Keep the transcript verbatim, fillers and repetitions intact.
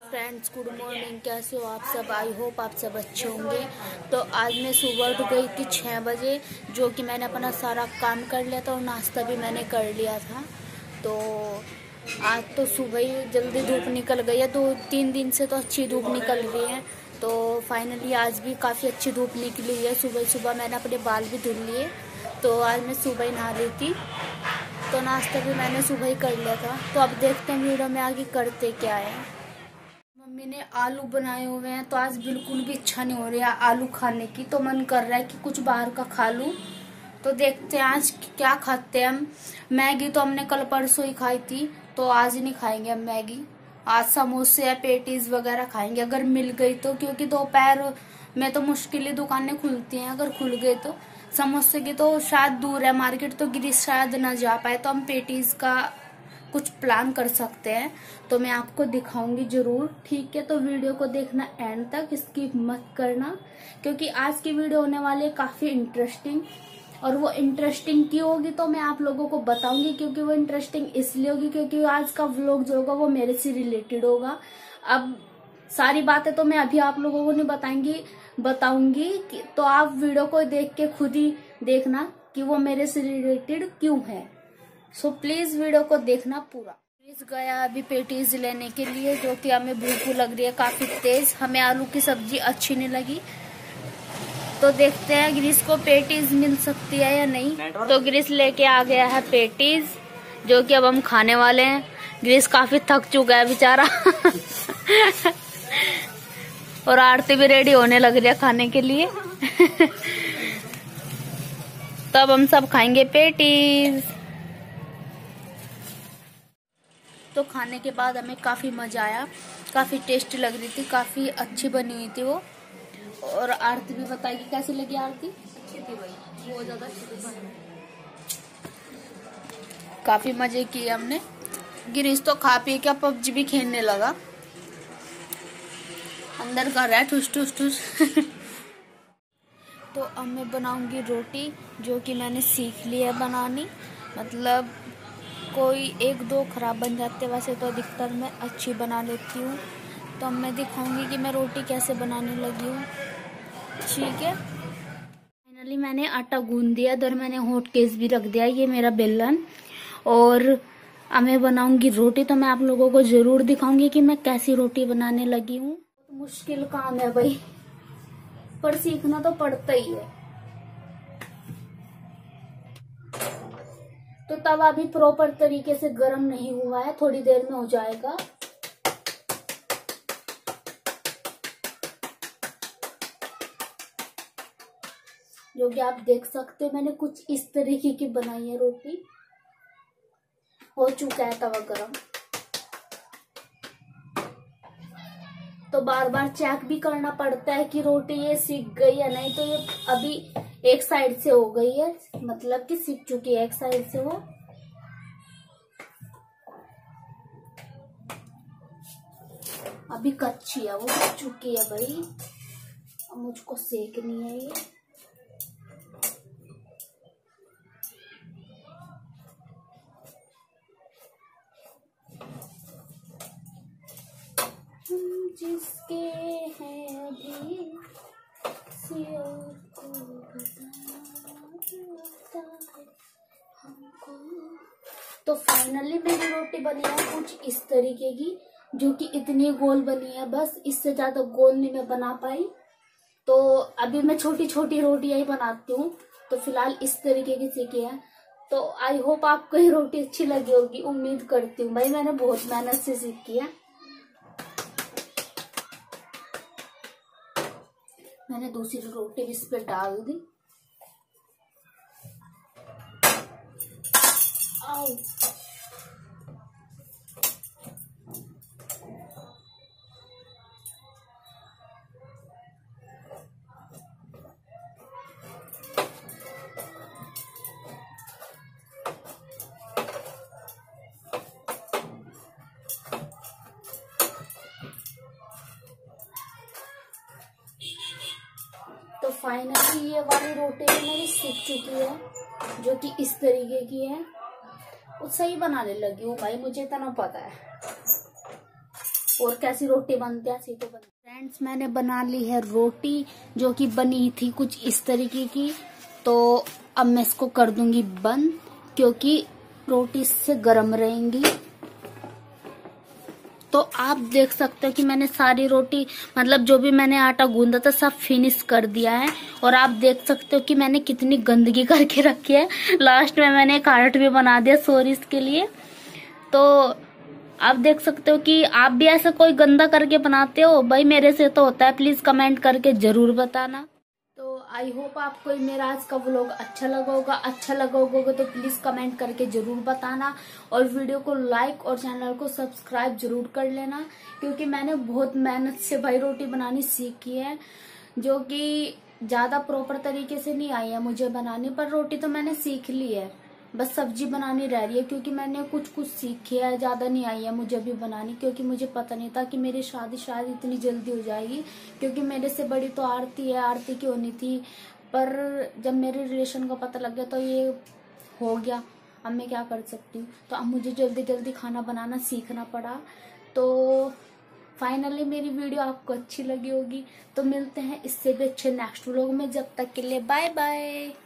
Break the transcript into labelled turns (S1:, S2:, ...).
S1: Friends, good morning. कैसे हो आप सब? आई होप आप सब अच्छे होंगे। तो आज मैं सुबह उठ गई थी छः बजे, जो कि मैंने अपना सारा काम कर लिया था और नाश्ता भी मैंने कर लिया था। तो आज तो सुबह ही जल्दी धूप निकल गई है। दो तीन दिन से तो अच्छी धूप निकल रही है। तो फाइनली आज भी काफ़ी अच्छी धूप निकली है। सुबह सुबह मैंने अपने बाल भी धुल लिए। तो आज मैं सुबह ही नहा ली थी। तो नाश्ता भी मैंने सुबह ही कर लिया था। तो अब देखते हैं वीडियो में आगे करते क्या है। मम्मी ने आलू बनाए हुए हैं, तो आज बिल्कुल भी इच्छा नहीं हो रही है आलू खाने की। तो मन कर रहा है कि कुछ बाहर का खा लूं। तो देखते हैं आज क्या खाते हैं हम। मैगी तो हमने कल परसों ही खाई थी, तो आज ही नहीं खाएंगे हम मैगी। आज समोसे या पेटीज वगैरह खाएंगे अगर मिल गई तो, क्योंकि दोपहर में तो मुश्किल ही दुकानें खुलती हैं। अगर खुल गए तो समोसे की तो शायद दूर है मार्केट, तो गिरी शायद ना जा पाए, तो हम पेटीज का कुछ प्लान कर सकते हैं। तो मैं आपको दिखाऊंगी जरूर, ठीक है? तो वीडियो को देखना एंड तक, स्किप मत करना, क्योंकि आज की वीडियो होने वाली है काफी इंटरेस्टिंग। और वो इंटरेस्टिंग क्यों होगी तो मैं आप लोगों को बताऊंगी, क्योंकि वो इंटरेस्टिंग इसलिए होगी क्योंकि आज का व्लॉग जो होगा वो मेरे से रिलेटेड होगा। अब सारी बातें तो मैं अभी आप लोगों को नहीं बताएंगी बताऊंगी तो आप वीडियो को देख के खुद ही देखना कि वो मेरे से रिलेटेड क्यों है। सो प्लीज वीडियो को देखना पूरा। ग्रीस गया अभी पेटीज लेने के लिए, जो कि हमें भूख लग रही है काफी तेज। हमें आलू की सब्जी अच्छी नहीं लगी, तो देखते हैं ग्रीस को पेटीज मिल सकती है या नहीं। तो ग्रीस लेके आ गया है पेटीज, जो कि अब हम खाने वाले हैं। ग्रीस काफी थक चुका है बेचारा और आरती भी रेडी होने लग रही है खाने के लिए तब हम सब खाएंगे पेटीज। तो खाने के बाद हमें काफी मजा आया, काफी टेस्टी लग रही थी, काफी अच्छी बनी हुई थी वो। और आरती भी बताएगी कैसी लगी। आरती अच्छी थी भाई, बहुत ज्यादा अच्छी थी, काफी मजे किए हमने। गिरीश तो खा पी के पबजी भी खेलने लगा, अंदर कर रहा है ठुस ठुस ठुस तो अब मैं बनाऊंगी रोटी, जो कि मैंने सीख ली है बनानी। मतलब कोई एक दो खराब बन जाते, वैसे तो अधिकतर मैं अच्छी बना लेती हूँ। तो अब मैं दिखाऊंगी कि मैं रोटी कैसे बनाने लगी हूँ, ठीक है? फाइनली मैंने आटा गूंद दिया, इधर मैंने हॉट केस भी रख दिया, ये मेरा बेलन। और अब मैं बनाऊंगी रोटी, तो मैं आप लोगों को जरूर दिखाऊंगी कि मैं कैसी रोटी बनाने लगी हूँ। मुश्किल काम है भाई, पर सीखना तो पड़ता ही है। तो तवा भी प्रॉपर तरीके से गर्म नहीं हुआ है, थोड़ी देर में हो जाएगा। जो कि आप देख सकते हो मैंने कुछ इस तरीके की बनाई है रोटी। हो चुका है तवा गरम, तो बार बार चेक भी करना पड़ता है कि रोटी ये सिक गई या नहीं। तो ये अभी एक साइड से हो गई है, मतलब कि सिक चुकी है एक साइड से वो। अभी कच्ची है, वो सिक चुकी है भाई। अब मुझको सेकनी है ये। जिसके हैं अभी को हमको। तो फाइनली मेरी रोटी बनी है कुछ इस तरीके की, जो कि इतनी गोल बनी है, बस इससे ज्यादा गोल नहीं मैं बना पाई। तो अभी मैं छोटी छोटी रोटियां ही बनाती हूँ। तो फिलहाल इस तरीके की सीखी है। तो आई होप आपको ये रोटी अच्छी लगी होगी, उम्मीद करती हूँ भाई। मैंने बहुत मेहनत से सीखी है। मैंने दूसरी रोटी इस पे डाल दी। आओ। तो फाइनली ये वाली रोटी मेरी सीख चुकी है, जो कि इस तरीके की है। वो सही बनाने लगी हूँ भाई, मुझे इतना पता है। और कैसी रोटी बनती है ऐसी तो बनती। फ्रेंड्स मैंने बना ली है रोटी, जो कि बनी थी कुछ इस तरीके की। तो अब मैं इसको कर दूंगी बंद, क्योंकि रोटी इससे गर्म रहेंगी। तो आप देख सकते हो कि मैंने सारी रोटी, मतलब जो भी मैंने आटा गूंदा था सब फिनिश कर दिया है। और आप देख सकते हो कि मैंने कितनी गंदगी करके रखी है। लास्ट में मैंने एक हार्ट भी बना दिया सॉरी इसके लिए। तो आप देख सकते हो कि आप भी ऐसा कोई गंदा करके बनाते हो भाई, मेरे से तो होता है। प्लीज कमेंट करके जरूर बताना। तो आई होप आपको मेरा आज का व्लॉग अच्छा लगा होगा। अच्छा लगा होगा तो प्लीज कमेंट करके जरूर बताना, और वीडियो को लाइक और चैनल को सब्सक्राइब जरूर कर लेना, क्योंकि मैंने बहुत मेहनत से भाई रोटी बनानी सीखी है, जो कि ज्यादा प्रॉपर तरीके से नहीं आई है मुझे बनानी, पर रोटी तो मैंने सीख ली है। बस सब्जी बनानी रह रही है, क्योंकि मैंने कुछ कुछ सीखी है, ज्यादा नहीं आई है मुझे भी बनानी, क्योंकि मुझे पता नहीं था कि मेरी शादी शायद इतनी जल्दी हो जाएगी। क्योंकि मेरे से बड़ी तो आरती है, आरती की होनी थी, पर जब मेरे रिलेशन को पता लग गया तो ये हो गया। अब मैं क्या कर सकती हूँ, तो अब मुझे जल्दी जल्दी खाना बनाना सीखना पड़ा। तो फाइनली मेरी वीडियो आपको अच्छी लगी होगी। तो मिलते हैं इससे भी अच्छे नेक्स्ट व्लॉग में, जब तक के लिए बाय बाय।